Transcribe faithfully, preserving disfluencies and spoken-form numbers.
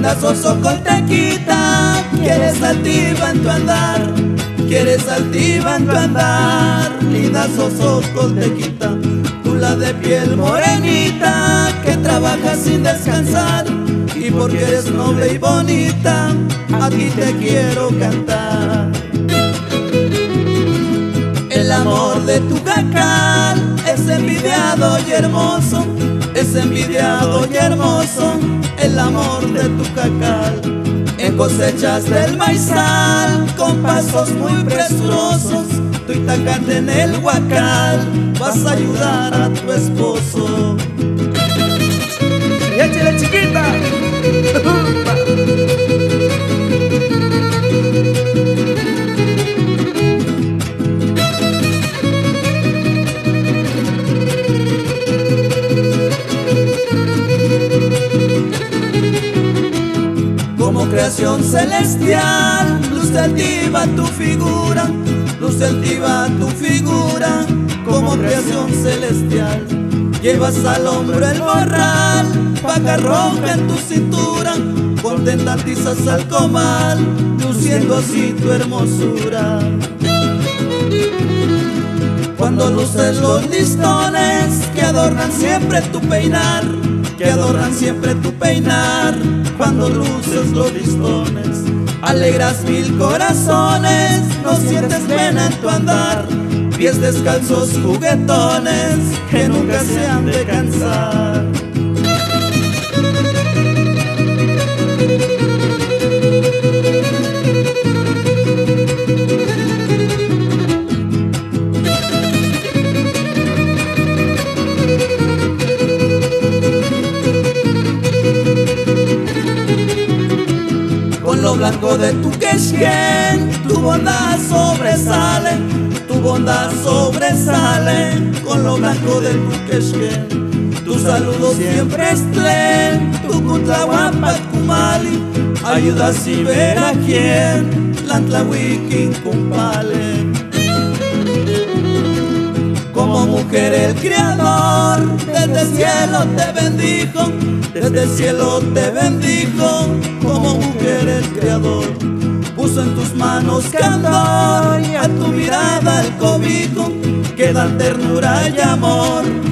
linda sosocoltequita, que eres altiva en tu andar, que eres altiva en tu andar. Linda sosocoltequita, tú la de piel morenita, que trabaja sin descansar, y porque eres noble y bonita, a ti te quiero cantar. El amor de tu jacal es envidiado y hermoso, es envidiado y hermoso, el amor de tu jacal. En cosechas del maizal, con pasos muy presurosos, tú y tacate en el huacal, vas a ayudar a tu esposo. ¡Y échale, chiquita! Como creación celestial, luce altiva tu figura, luce altiva tu figura, como creación celestial. Llevas al hombro el morral, paca roja en tu cintura, contenta atizas al comal, luciendo así tu hermosura. Cuando luces los listones que adornan siempre tu peinar, que adornan siempre tu peinar, cuando luces los listones, alegras mil corazones, no sientes pena en tu andar, pies descalzos juguetones que nunca se han de cansar. Con lo blanco de tu quexquén, tu bondad sobresale, tu bondad sobresale, con lo blanco de tu quexquén. Tu saludo siempre es tlen, tu cutlahuapat kumali, ayudas y ver a quien, lantlahuiquín cumpale. Como mujer el Creador, desde el cielo te bendijo, desde el cielo te bendijo, como mujer el Creador. Puso en tus manos candor y a tu mirada el cobijo, que dan ternura y amor.